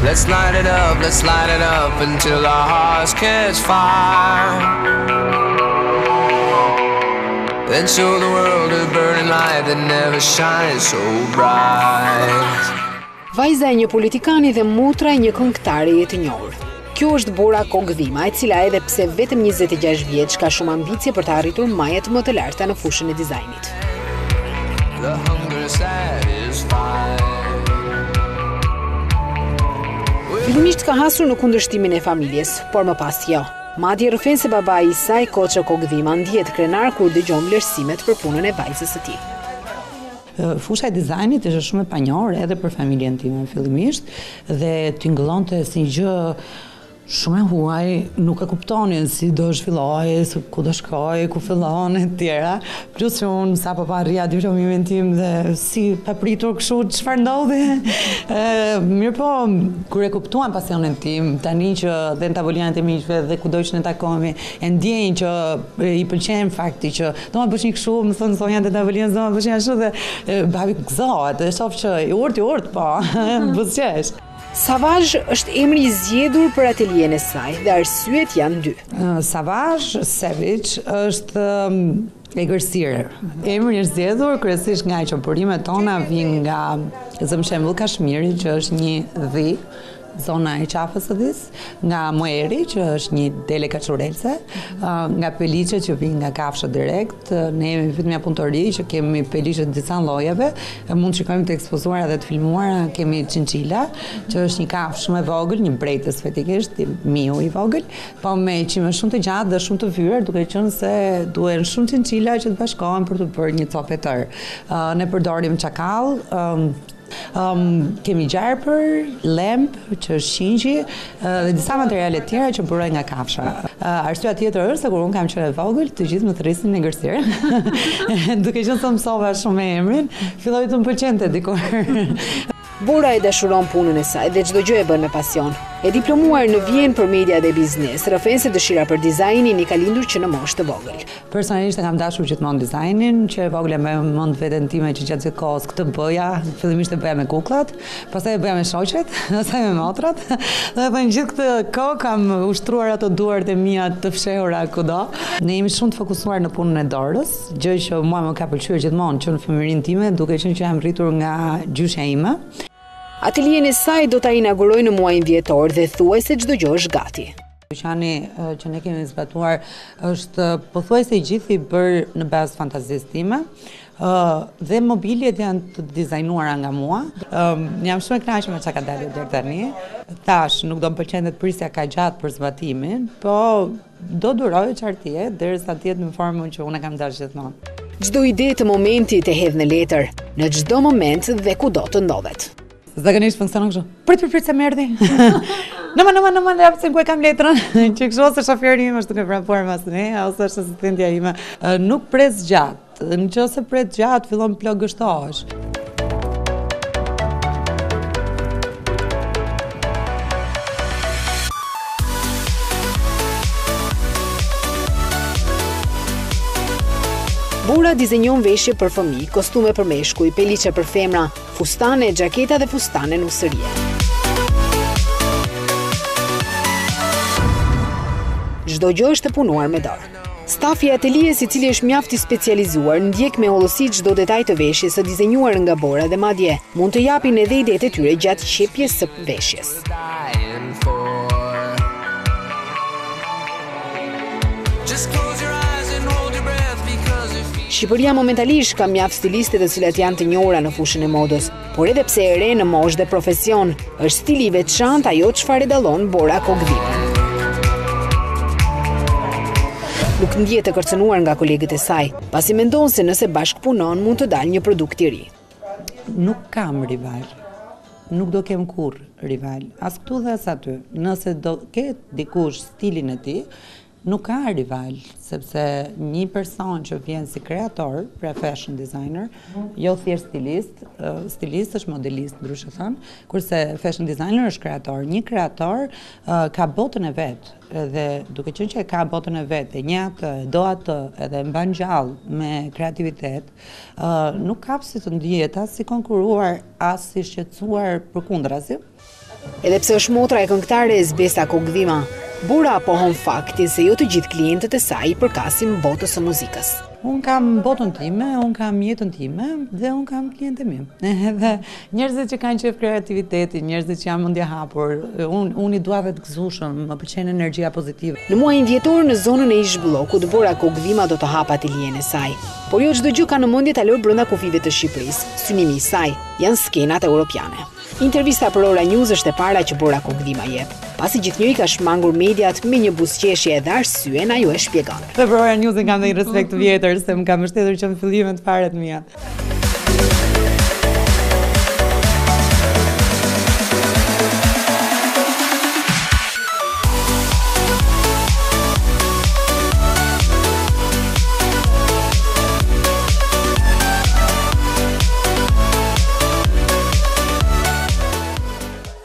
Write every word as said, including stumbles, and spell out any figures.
Let's light it up, let's light it up until our hearts catch fire. Then show the world a burning light that never shines so bright. Vajza e një politikani dhe motra e një këngëtare të njohur. Kjo është Bora Kogdhima, e cila edhe pse vetëm njëzet e gjashtë vjeç ka shumë ambicie për të arritur majet më të larta në fushën e dizajnit. The hunger satisfied. Fillimisht ka hasur në kundërshtimin e familjes, por më pas jo. Madje rrëfen se babai i saj, Koço Kogdhima, ndihet krenar kur dëgjon vlerësimet për punën e vajzës së tij. Fusha e dizajnit është shumë e panjohur edhe për familjen time fillimisht dhe tingëllonte si gjë shumë e huaj, nuk e kuptonin si do zhvillohej, ku do shkoj, ku fillon e tjera. Plus që unë sa po pa rria diplomimin tim dhe si papritur kështu çfarë ndodhi. Mirë po, kur e kuptuan pasionin tim, tani që dhe në tavolinat e miqve dhe kudo që ne takohemi, e ndjejnë që i pëlqen fakti që do ma bësh një kështu, më thonë sonja të tavolinës, do ma bësh një ashtu dhe babi gëzohet, e shoh që i urt, i urt, po, buzqesh. Savazh është emri i zgjedhur për atelien e saj dhe arsyet janë dy. Uh, Savazh Sevic është um, egërsire. Emri është zgjedhur kryesisht nga që burimet tona vijnë nga zëmshembull Kashmiri, që është një dhi, zona e qafës së dhis, nga Moeri, që është një dele kaçurelse, uh, nga peliçet që vijnë nga kafshë direkt, ne jemi vetëm punëtori që kemi peliçe të disa llojeve, mund të shikojmë të ekspozuara dhe të filmuara, kemi chinchilla, që është një kafshë shumë e vogël, një mbretës fatikisht, miu i vogël, po me qime shumë të gjatë dhe shumë të vyer, duke qenë se duhen shumë chinchilla që të bashkohen për të bërë një copë tër. Uh, ne përdorim çakall, um, Um, kemi gjarpër, lemp, që është qingji, uh, dhe disa materiale tjera që burojnë nga kafsha. Uh, Arsyeja tjetër është se kur unë kam qenë e vogël, të gjithë më thrisin në gërsirë. Duke qenë se mësova shumë me emrin, filloi të më pëlqente dikur. Bora e dashuron punën e saj dhe çdo gjë e bën me pasion. E diplomuar në Vjenë për media dhe biznes, rrëfen se dëshira për dizajnin i ka lindur që në moshë të vogël. Personalisht e kam dashur gjithmonë dizajnin, që e vogël e më mend veten time që gjatë gjithë kohës këtë bëja, fillimisht e bëja me kukullat, pastaj e bëja me shoqet, pastaj me motrat. Dhe në gjithë këtë kohë kam ushtruar ato duart e mia të fshehura kudo. Ne jemi shumë të fokusuar në punën e dorës, gjë që mua më ka pëlqyer gjithmonë që në fëmijërinë time, duke qenë që jam rritur nga gjyshja ime. Atelien e saj do ta inaugurojë në muajin dhjetor dhe thuajse çdo gjë është gati. Dyqani që ne kemi zbatuar është pothuajse i gjithë i bërë në bazë fantazisë time. Uh, dhe mobiljet janë të dizajnuara nga mua. Um, jam shumë e kënaqur me çka ka dalë deri tani. Tash nuk do më pëlqente të prisja ka gjatë për zbatimin, po do duroj çartie derisa të jetë në formën që unë kam dashur gjithmonë. Çdo ide të momentit e hedh në letër, në çdo moment dhe kudo të ndodhet. Zakonisht funksionon kështu. Prit prit prit se më erdhi. Nëma nëma nëma ne hapsim ku e kam letrën. Që kështu ose shoferi im është duke pranuar mas ne, ose është asistentja ime. Uh, nuk pres gjatë. Nëse pret gjatë fillon plagështohesh. Bora dizenjon veshje për fëmijë, kostume për meshkuj, peliçe për femra, fustane, xhaketa dhe fustane nusërie. Çdo gjë është e punuar me dorë. Stafi i atelies, i cili është mjaft i specializuar, ndjek me hollësi çdo detaj të veshjes së dizenjuar nga Bora dhe madje mund të japin edhe idetë e tyre gjatë qepjes së veshjes. Shqipëria momentalisht ka mjaft stiliste të cilat janë të njohura në fushën e modës, por edhe pse e re në moshë dhe profesion, është stili i veçantë ajo çfarë dallon Bora Kogdhima. Nuk ndjet të kërcënuar nga kolegët e saj, pasi mendon se nëse bashkëpunon mund të dalë një produkt i ri. Nuk kam rival. Nuk do kem kurrë rival. As këtu dhe as aty. Nëse do ketë dikush stilin e tij, nuk ka rival, sepse një person që vjen si kreator, pra fashion designer, jo thjesht stilist, stilist është modelist, ndryshe thënë, kurse fashion designer është kreator. Një kreator uh, ka botën e vet, dhe duke qenë që ka botën e vet, e një atë, do atë, edhe mban gjallë me kreativitet, uh, nuk ka si të ndihet as si konkuruar, as si shqetësuar përkundrazi. Edhe pse është motra e këngëtares Besa Kogdhima, Bora pohon faktin se jo të gjithë klientët e saj i përkasin botës së muzikës. Unë kam botën time, unë kam jetën time dhe unë kam klientë mi. Edhe njerëzit që kanë qef kreativiteti, njerëzit që janë mendje hapur, unë unë i dua dhe të gëzueshëm, më pëlqen energjia pozitive. Në muajin dhjetor në zonën e ish bllokut, Bora Kogdhima do të hap atelien e saj. Por jo çdo gjë ka në mendje ta lërë brenda kufive të Shqipërisë. Synimi i saj janë skenat europiane. Intervista për Ora News është e para që Bora Kogdhima jep. Pasi gjithnjëri ka shmangur mediat me një buzëqeshje dhe arsyen, ajo e shpjegon. Dhe për Ora News kam dhe një respekt të vjetër se më kam mbështetur që në fillimet fare të mia.